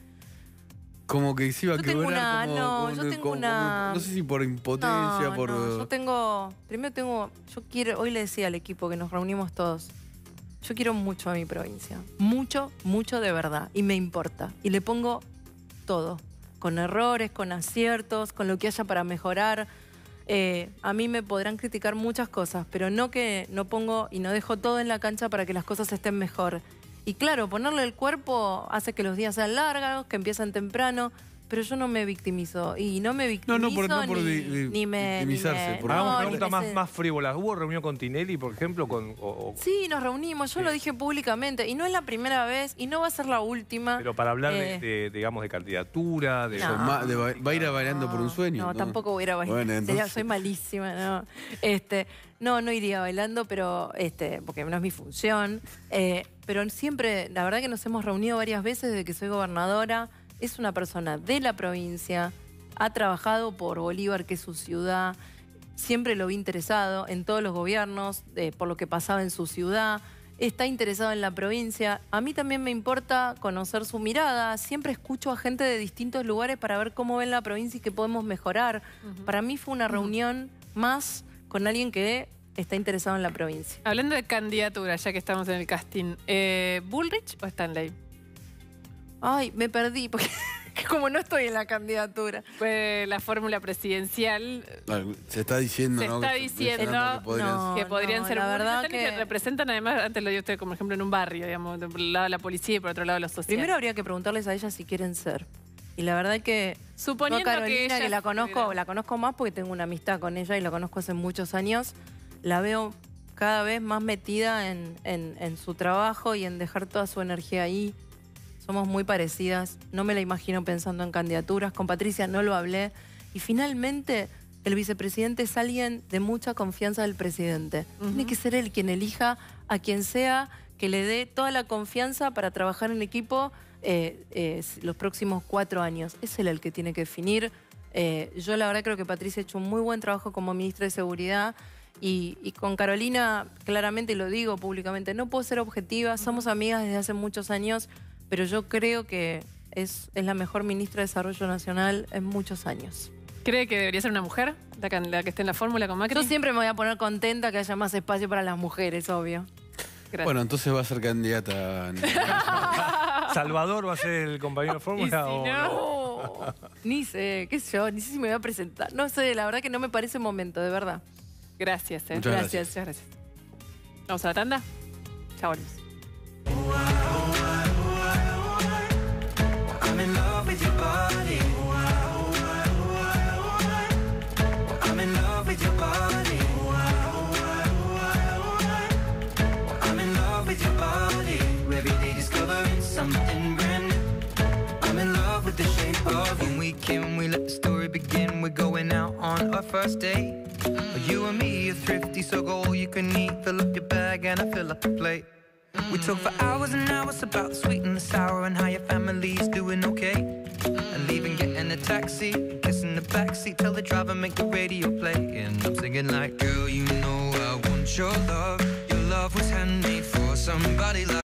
Como que se iba a quebrar. Yo tengo una... No sé si por impotencia, por... No, yo tengo... Primero tengo... Yo quiero... Hoy le decía al equipo que nos reunimos todos. Yo quiero mucho a mi provincia. Mucho, mucho de verdad. Y me importa. Y le pongo todo. Con errores, con aciertos, con lo que haya para mejorar. A mí me podrán criticar muchas cosas, pero no que no pongo y no dejo todo en la cancha para que las cosas estén mejor. Y claro, ponerle el cuerpo hace que los días sean largos, que empiezan temprano, pero yo no me victimizo. Y no me victimizo ni me... victimizarse. Hagamos preguntas más frívolas. ¿Hubo reunión con Tinelli, por ejemplo? Sí, nos reunimos. Yo lo dije públicamente. Y no es la primera vez y no va a ser la última. Pero para hablar digamos, de candidatura, de... ¿Va a ir a bailando por un sueño? No, tampoco voy a ir a bailar. Bueno, entonces... Soy malísima, no. No iría bailando, pero porque no es mi función. Pero siempre, la verdad que nos hemos reunido varias veces desde que soy gobernadora. Es una persona de la provincia, ha trabajado por Bolívar, que es su ciudad. Siempre lo vi interesado en todos los gobiernos, por lo que pasaba en su ciudad. Está interesado en la provincia. A mí también me importa conocer su mirada. Siempre escucho a gente de distintos lugares para ver cómo ven la provincia y qué podemos mejorar. Para mí fue una reunión más con alguien que está interesado en la provincia. Hablando de candidatura, ya que estamos en el casting, ¿Bullrich o Stanley? Ay, me perdí, porque como no estoy en la candidatura. Pues la fórmula presidencial... Se está diciendo, ¿no? Se está diciendo que podrían ser... La verdad que representan, además, antes lo dio usted como ejemplo en un barrio, digamos, por un lado la policía y por otro lado los sociales. Primero habría que preguntarles a ellas si quieren ser. Y la verdad que... Suponiendo yo a Carolina, que la conozco más porque tengo una amistad con ella y la conozco hace muchos años, la veo cada vez más metida en su trabajo y en dejar toda su energía ahí. Somos muy parecidas, no me la imagino pensando en candidaturas. Con Patricia no lo hablé. Y finalmente, el vicepresidente es alguien de mucha confianza del presidente. Tiene que ser él quien elija a quien sea, que le dé toda la confianza para trabajar en equipo los próximos 4 años. Es él el que tiene que definir. Yo la verdad creo que Patricia ha hecho un muy buen trabajo como ministra de Seguridad. Y con Carolina, claramente lo digo públicamente, no puedo ser objetiva. Somos amigas desde hace muchos años. Pero yo creo que es la mejor ministra de Desarrollo Nacional en muchos años. ¿Cree que debería ser una mujer la que esté en la fórmula con Macri? Yo siempre me voy a poner contenta que haya más espacio para las mujeres, obvio. Gracias. Bueno, entonces va a ser candidata. ¿Salvador va a ser el compañero de fórmula o no? Ni sé, qué sé yo, ni sé si me voy a presentar. No sé, la verdad que no me parece momento, de verdad. Gracias, Muchas gracias. Muchas gracias. ¿Vamos a la tanda? Ya volvemos. I'm in love with your body. I'm in love with your body. we let the story begin. We're going out on our first date. You and me are thrifty, so go all you can eat. Fill up your bag and I fill up the plate. We talk for hours and hours about the sweet and the sour and how your family's doing okay. And leaving, getting a taxi, kissing the backseat, tell the driver make the radio play. And I'm singing like, girl, you know I want your love. Your love was handmade for somebody like.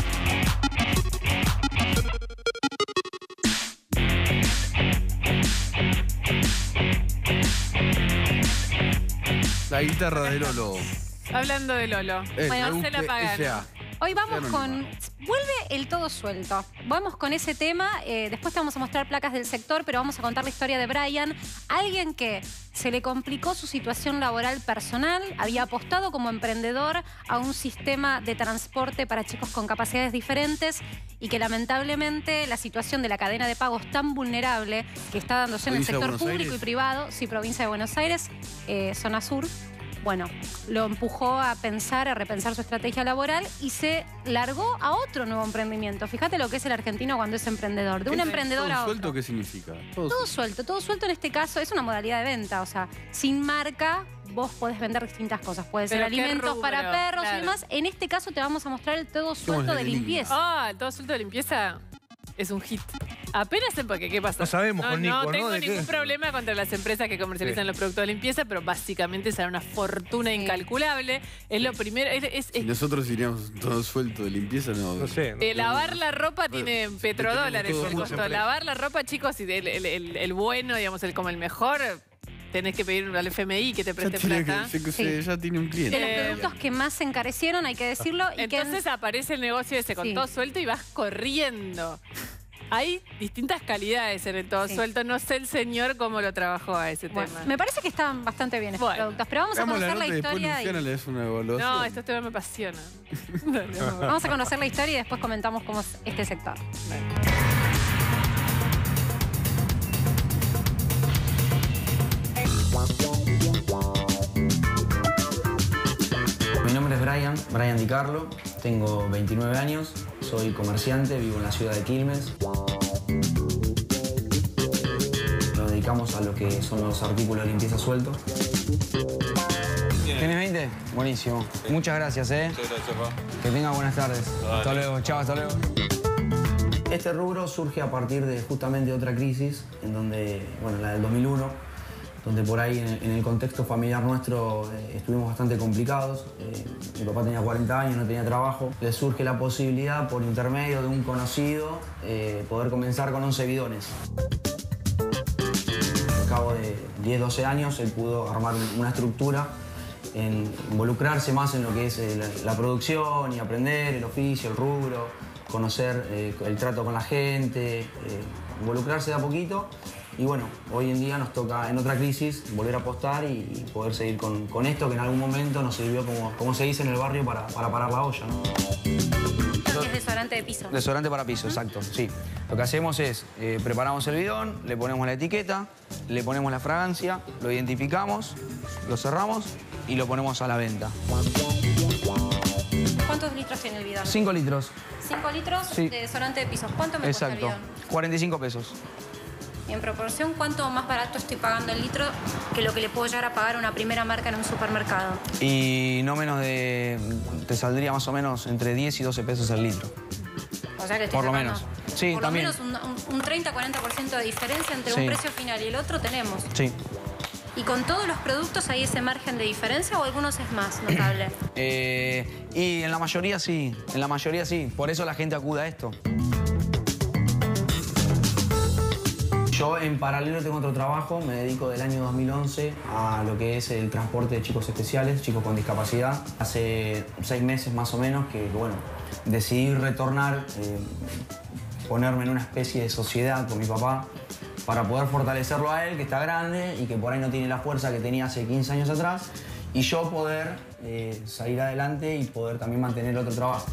La guitarra de Lolo. Hablando de Lolo. Bueno, Marcela Pagano. Hoy vamos con... Vuelve el todo suelto. Vamos con ese tema. Después te vamos a mostrar placas del sector, pero vamos a contar la historia de Brian. Alguien que se le complicó su situación laboral personal. Había apostado como emprendedor a un sistema de transporte para chicos con capacidades diferentes y que lamentablemente la situación de la cadena de pagos tan vulnerable que está dándose en el sector público y privado, sí, provincia de Buenos Aires, zona sur, bueno, lo empujó a pensar, a repensar su estrategia laboral y se largó a otro nuevo emprendimiento. Fíjate lo que es el argentino cuando es emprendedor, de un emprendedor a otro. ¿Todo suelto qué significa? Todo suelto en este caso es una modalidad de venta, o sea, sin marca vos podés vender distintas cosas. Puede ser alimentos para perros y demás. En este caso te vamos a mostrar el todo suelto de limpieza. Ah, el todo suelto de limpieza es un hit. Apenas porque ¿qué pasa? No sabemos con Nico, ¿no? No tengo ningún problema contra las empresas que comercializan los productos de limpieza, pero básicamente será una fortuna incalculable. Es lo primero. Si nosotros iríamos todo suelto de limpieza, no sé. Lavar la ropa tiene petrodólares el costo. Lavar la ropa, chicos, y el bueno, digamos, como el mejor, tenés que pedir al FMI que te preste plata. Ya tiene un cliente. De los productos que más se encarecieron, hay que decirlo. Y entonces aparece el negocio ese con todo suelto y vas corriendo. Hay distintas calidades en el todo suelto. No sé el señor cómo lo trabajó a ese tema. Me parece que están bastante bien estos productos. Pero vamos a conocer la historia. No, estos temas me apasionan. Vamos a conocer la historia y después comentamos cómo es este sector. Mi nombre es Brian Di Carlo, tengo 29 años, soy comerciante, vivo en la ciudad de Quilmes. Nos dedicamos a lo que son los artículos de limpieza sueltos. ¿Tienes 20? Buenísimo. Muchas gracias, Muchas gracias, pa. Que tenga buenas tardes. Dale. Hasta luego, chao, hasta luego. Este rubro surge a partir de justamente otra crisis, en donde, bueno, la del 2001, donde por ahí en el contexto familiar nuestro estuvimos bastante complicados. Mi papá tenía 40 años, no tenía trabajo. Le surge la posibilidad, por intermedio de un conocido, poder comenzar con 11 bidones. Al cabo de 10, 12 años, él pudo armar una estructura, involucrarse más en lo que es la producción y aprender el oficio, el rubro, conocer el trato con la gente, involucrarse de a poquito. Y bueno, hoy en día nos toca en otra crisis volver a apostar y poder seguir con esto que en algún momento nos sirvió, como se dice en el barrio, para parar la olla, ¿no? Es desodorante de piso. Desodorante para piso, exacto, sí. Lo que hacemos es, preparamos el bidón, le ponemos la etiqueta, le ponemos la fragancia, lo identificamos, lo cerramos y lo ponemos a la venta. ¿Cuántos litros tiene el bidón? 5 litros. 5 litros de desodorante de pisos. ¿Cuánto me cuesta el bidón? 45 pesos. Y en proporción, ¿cuánto más barato estoy pagando el litro que lo que le puedo llegar a pagar una primera marca en un supermercado? Y no menos de... te saldría más o menos entre 10 y 12 pesos el litro. O sea que por lo menos. Sí, por también. lo menos un 30-40% de diferencia entre un precio final y el otro tenemos. Sí. ¿Y con todos los productos hay ese margen de diferencia o algunos es más notable? Y en la mayoría sí, Por eso la gente acude a esto. Yo en paralelo tengo otro trabajo, me dedico del año 2011 a lo que es el transporte de chicos especiales, chicos con discapacidad. Hace 6 meses más o menos que bueno, decidí retornar, ponerme en una especie de sociedad con mi papá para poder fortalecerlo a él, que está grande y que por ahí no tiene la fuerza que tenía hace 15 años atrás, y yo poder salir adelante y poder también mantener otro trabajo.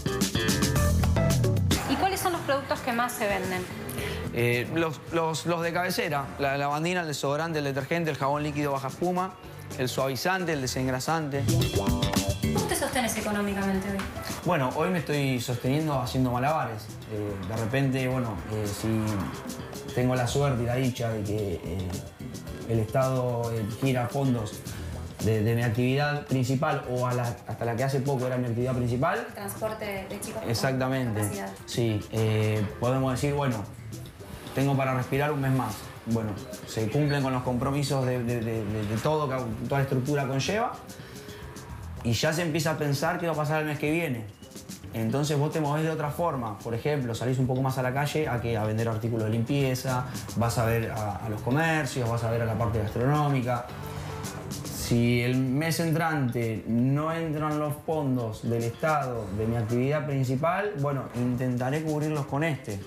¿Y cuáles son los productos que más se venden? Los de cabecera, la lavandina, el desodorante, el detergente, el jabón líquido baja espuma, el suavizante, el desengrasante. ¿Cómo te sostenes económicamente hoy? Bueno, hoy me estoy sosteniendo haciendo malabares. De repente, bueno, si tengo la suerte y la dicha de que el Estado gira fondos de mi actividad principal o hasta la que hace poco era mi actividad principal. El transporte de chicos. Exactamente. Con discapacidad. Sí, podemos decir, bueno, tengo para respirar un mes más. Bueno, se cumplen con los compromisos de todo, toda la estructura conlleva. Y ya se empieza a pensar qué va a pasar el mes que viene. Entonces vos te movés de otra forma. Por ejemplo, salís un poco más a la calle a vender artículos de limpieza, vas a ver a los comercios, vas a ver a la parte gastronómica. Si el mes entrante no entran los fondos del Estado de mi actividad principal, bueno, intentaré cubrirlos con este.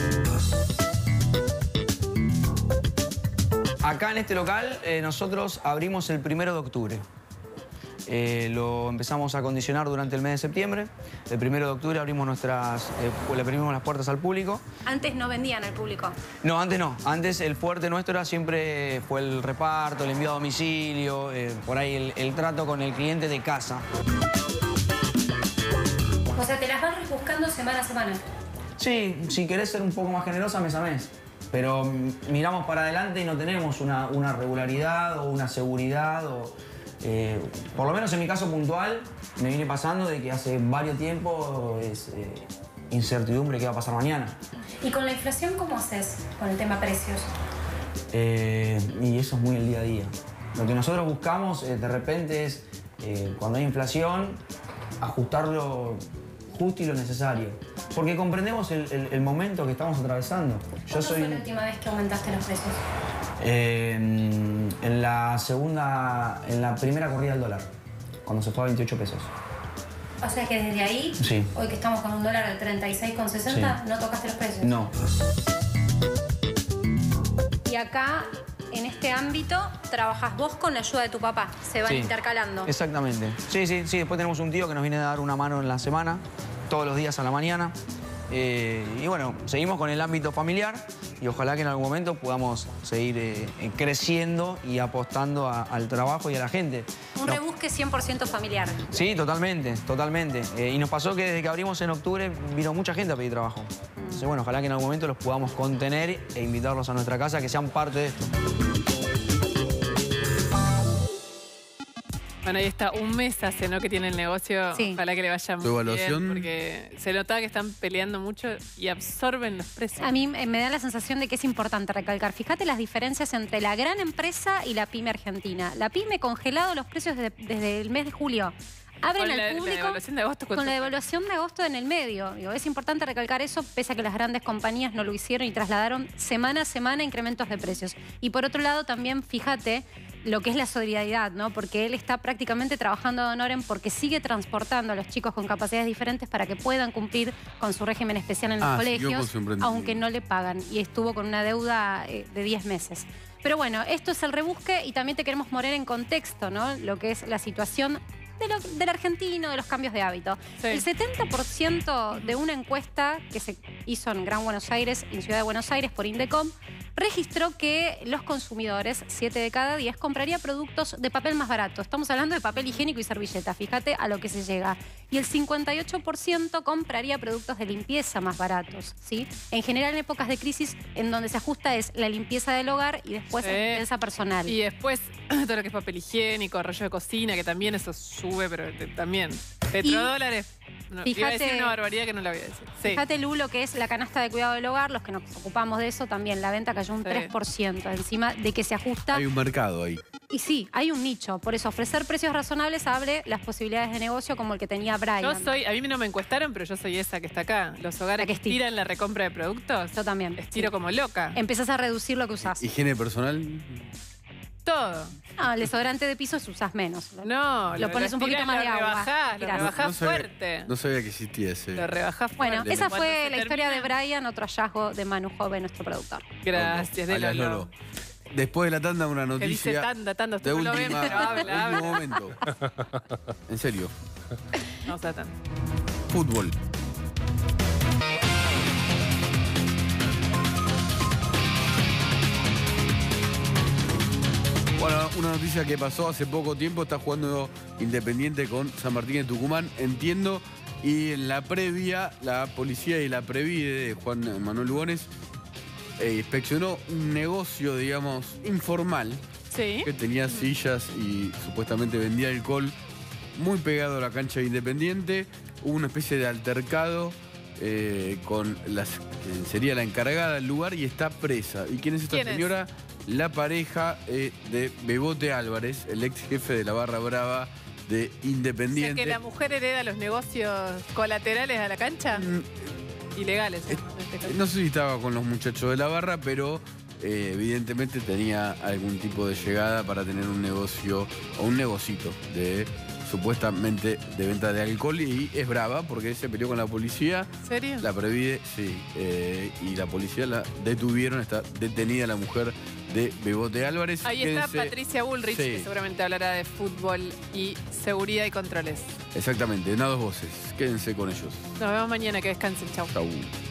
Acá en este local nosotros abrimos el 1 de octubre. Lo empezamos a acondicionar durante el mes de septiembre. El 1 de octubre abrimos le abrimos las puertas al público. Antes no vendían al público. No, antes no. Antes el fuerte nuestro siempre fue el reparto, el envío a domicilio, por ahí el trato con el cliente de casa. O sea, te las vas buscando semana a semana. Sí, si querés ser un poco más generosa, mes a mes. Pero miramos para adelante y no tenemos una regularidad o una seguridad por lo menos en mi caso puntual, me viene pasando de que hace varios tiempos es incertidumbre qué va a pasar mañana. ¿Y con la inflación cómo haces con el tema precios? Y eso es muy el día a día. Lo que nosotros buscamos de repente es, cuando hay inflación, ajustarlo justo y lo necesario. Porque comprendemos el momento que estamos atravesando. ¿Cuándo fue la última vez que aumentaste los precios? En la primera corrida del dólar, cuando se fue a 28 pesos. O sea que desde ahí, sí. Hoy que estamos con un dólar al 36,60, sí. ¿No tocaste los precios? No. Y acá, en este ámbito, trabajas vos con la ayuda de tu papá, se van intercalando. Exactamente. Sí, después tenemos un tío que nos viene a dar una mano en la semana, todos los días a la mañana. Y bueno, seguimos con el ámbito familiar y ojalá que en algún momento podamos seguir creciendo y apostando al trabajo y a la gente. Un rebusque 100% familiar. Sí, totalmente. Y nos pasó que desde que abrimos en octubre vino mucha gente a pedir trabajo. Entonces, bueno, ojalá que en algún momento los podamos contener e invitarlos a nuestra casa, que sean parte de esto. Bueno, ahí está, un mes hace, ¿no?, que tiene el negocio. Sí. Ojalá que le vaya muy bien, porque se notaba que están peleando mucho y absorben los precios. A mí me da la sensación de que es importante recalcar. Fíjate las diferencias entre la gran empresa y la pyme argentina. La pyme congelado los precios desde el mes de julio. Abren al público la devaluación de agosto, con la devaluación de agosto en el medio. Digo, es importante recalcar eso, pese a que las grandes compañías no lo hicieron y trasladaron semana a semana incrementos de precios. Y por otro lado, también fíjate lo que es la solidaridad, ¿no? Porque él está prácticamente trabajando de honorem porque sigue transportando a los chicos con capacidades diferentes para que puedan cumplir con su régimen especial en los colegios, aunque no le pagan. Y estuvo con una deuda de 10 meses. Pero bueno, esto es el rebusque y también te queremos poner en contexto, ¿no? Lo que es la situación del argentino, de los cambios de hábito. Sí. El 70% de una encuesta que se hizo en Gran Buenos Aires, en Ciudad de Buenos Aires, por Indecom, registró que los consumidores, 7 de cada 10, compraría productos de papel más barato. Estamos hablando de papel higiénico y servilleta, fíjate a lo que se llega. Y el 58% compraría productos de limpieza más baratos, ¿sí? En general, en épocas de crisis, en donde se ajusta es la limpieza del hogar y después la limpieza personal. Y después todo lo que es papel higiénico, rollo de cocina, que también eso sube, pero también. Petrodólares. No, fíjate, iba a decir una barbaridad que no la voy a decir. Sí. Fíjate, Lu, lo que es la canasta de cuidado del hogar, los que nos ocupamos de eso, también la venta cayó un 3%, encima de que se ajusta. Hay un mercado ahí. Y sí, hay un nicho. Por eso, ofrecer precios razonables abre las posibilidades de negocio como el que tenía Brian. A mí no me encuestaron, pero yo soy esa que está acá. Los hogares que estiran la recompra de productos. Yo también. Estiro como loca. Empezás a reducir lo que usás. ¿Higiene personal? Todo. No, el desodorante de piso usás menos. No, lo pones un poquito más de agua. Lo rebajás fuerte. No sabía que existía ese. Lo rebajás fuerte. Bueno, esa fue la historia de Brian, otro hallazgo de Manu Jove, nuestro productor. Gracias, de Lolo. Después de la tanda, una noticia. Que dice tanda, de último momento. En serio. No sea tanda. Fútbol. Bueno, una noticia que pasó hace poco tiempo, está jugando Independiente con San Martín de Tucumán, entiendo, y en la previa, la policía y la Previde de Juan Manuel Lugones inspeccionó un negocio, digamos, informal, Sí. que tenía sillas y supuestamente vendía alcohol muy pegado a la cancha de Independiente. Hubo una especie de altercado con quien sería la encargada del lugar y está presa. ¿Y quién es esta señora? La pareja de Bebote Álvarez, el ex jefe de la Barra Brava de Independiente. O sea, que la mujer hereda los negocios colaterales a la cancha. Ilegales. En este caso. No sé si estaba con los muchachos de la barra, pero evidentemente tenía algún tipo de llegada para tener un negocio o un negocito de supuestamente de venta de alcohol, y es brava porque se peleó con la policía. ¿En serio? La Previde, sí. Y la policía la detuvieron, está detenida la mujer de Bebote Álvarez. Ahí está Patricia Bullrich, Sí. que seguramente hablará de fútbol y seguridad y controles. Exactamente, en A Dos Voces. Quédense con ellos. Nos vemos mañana, que descansen. Chau. Chau.